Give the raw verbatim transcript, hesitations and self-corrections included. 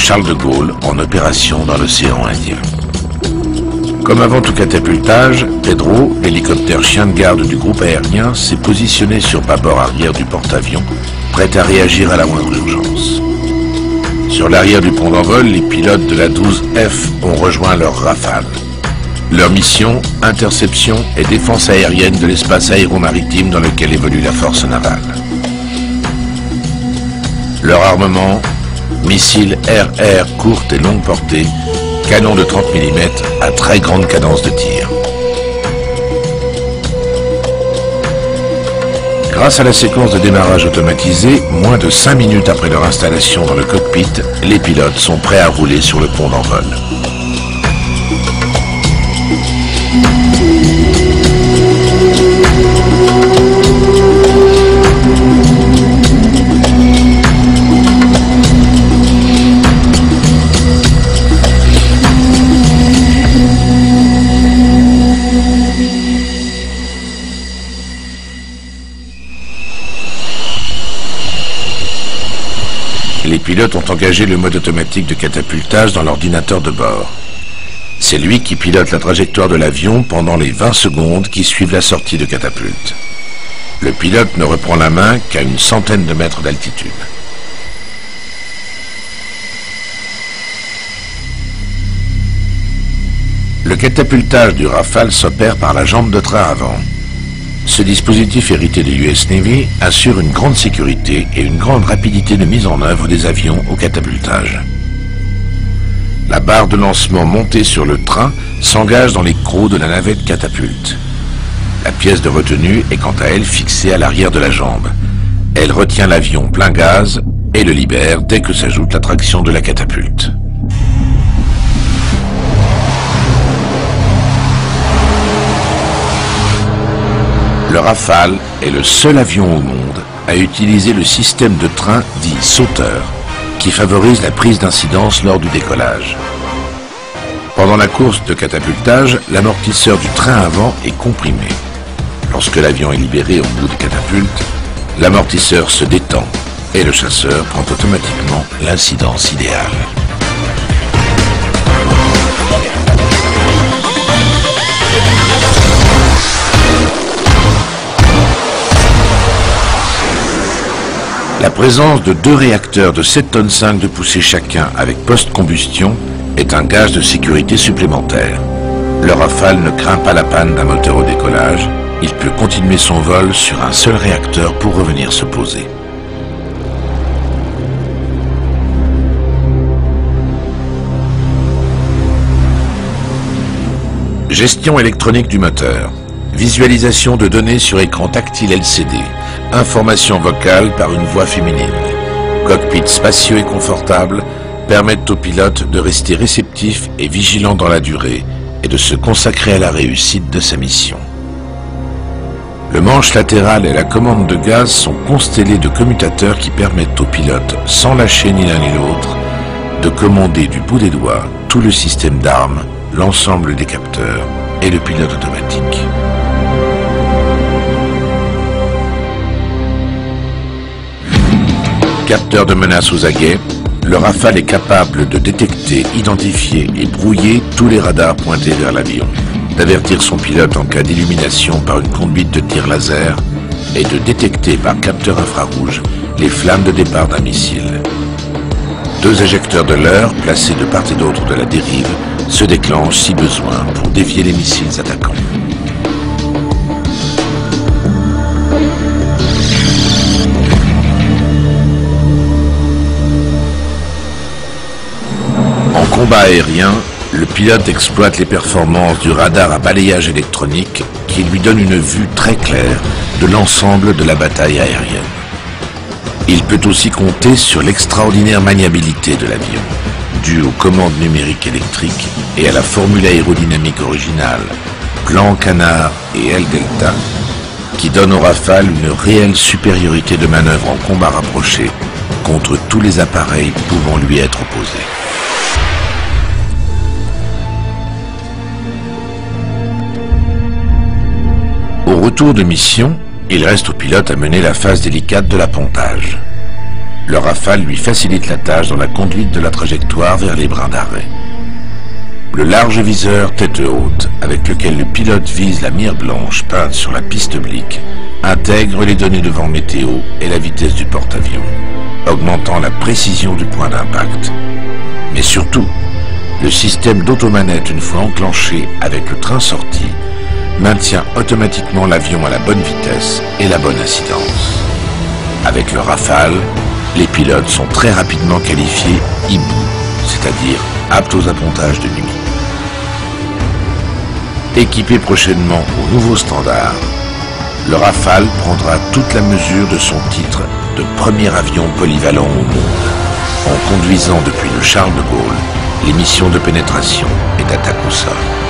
Charles de Gaulle en opération dans l'océan Indien. Comme avant tout catapultage, Pedro, l'hélicoptère chien de garde du groupe aérien, s'est positionné sur bâbord arrière du porte-avions, prêt à réagir à la moindre urgence. Sur l'arrière du pont d'envol, les pilotes de la douze F ont rejoint leur Rafale. Leur mission, interception et défense aérienne de l'espace aéromaritime dans lequel évolue la force navale. Leur armement, missiles air-air courte et longue portée, canons de trente millimètres à très grande cadence de tir. Grâce à la séquence de démarrage automatisée, moins de cinq minutes après leur installation dans le cockpit, les pilotes sont prêts à rouler sur le pont d'envol. Les pilotes ont engagé le mode automatique de catapultage dans l'ordinateur de bord. C'est lui qui pilote la trajectoire de l'avion pendant les vingt secondes qui suivent la sortie de catapulte. Le pilote ne reprend la main qu'à une centaine de mètres d'altitude. Le catapultage du Rafale s'opère par la jambe de train avant. Ce dispositif hérité de U S Navy assure une grande sécurité et une grande rapidité de mise en œuvre des avions au catapultage. La barre de lancement montée sur le train s'engage dans les crocs de la navette catapulte. La pièce de retenue est quant à elle fixée à l'arrière de la jambe. Elle retient l'avion plein gaz et le libère dès que s'ajoute la traction de la catapulte. Le Rafale est le seul avion au monde à utiliser le système de train dit sauteur, qui favorise la prise d'incidence lors du décollage. Pendant la course de catapultage, l'amortisseur du train avant est comprimé. Lorsque l'avion est libéré au bout des catapultes, l'amortisseur se détend et le chasseur prend automatiquement l'incidence idéale. La présence de deux réacteurs de sept tonnes cinq de poussée chacun avec post-combustion est un gage de sécurité supplémentaire. Le Rafale ne craint pas la panne d'un moteur au décollage. Il peut continuer son vol sur un seul réacteur pour revenir se poser. Gestion électronique du moteur. Visualisation de données sur écran tactile L C D. Information vocale par une voix féminine. Cockpit spacieux et confortable permettent au pilote de rester réceptif et vigilant dans la durée et de se consacrer à la réussite de sa mission. Le manche latéral et la commande de gaz sont constellés de commutateurs qui permettent au pilote, sans lâcher ni l'un ni l'autre, de commander du bout des doigts tout le système d'armes, l'ensemble des capteurs et le pilote automatique. Capteur de menace aux aguets, le Rafale est capable de détecter, identifier et brouiller tous les radars pointés vers l'avion, d'avertir son pilote en cas d'illumination par une conduite de tir laser et de détecter par capteur infrarouge les flammes de départ d'un missile. Deux éjecteurs de leurre, placés de part et d'autre de la dérive, se déclenchent si besoin pour dévier les missiles attaquants. En combat aérien, le pilote exploite les performances du radar à balayage électronique qui lui donne une vue très claire de l'ensemble de la bataille aérienne. Il peut aussi compter sur l'extraordinaire maniabilité de l'avion, due aux commandes numériques électriques et à la formule aérodynamique originale, plan canard et aile delta, qui donne au Rafale une réelle supériorité de manœuvre en combat rapproché contre tous les appareils pouvant lui être opposés. Au retour de mission, il reste au pilote à mener la phase délicate de l'appontage. Le Rafale lui facilite la tâche dans la conduite de la trajectoire vers les brins d'arrêt. Le large viseur tête haute, avec lequel le pilote vise la mire blanche peinte sur la piste oblique, intègre les données de vent météo et la vitesse du porte-avions, augmentant la précision du point d'impact. Mais surtout, le système d'automanette, une fois enclenché avec le train sorti, maintient automatiquement l'avion à la bonne vitesse et la bonne incidence. Avec le Rafale, les pilotes sont très rapidement qualifiés hibou, c'est-à-dire aptes aux appontages de nuit. Équipé prochainement au nouveau standard, le Rafale prendra toute la mesure de son titre de premier avion polyvalent au monde, en conduisant depuis le Charles de Gaulle les missions de pénétration et d'attaque au sol.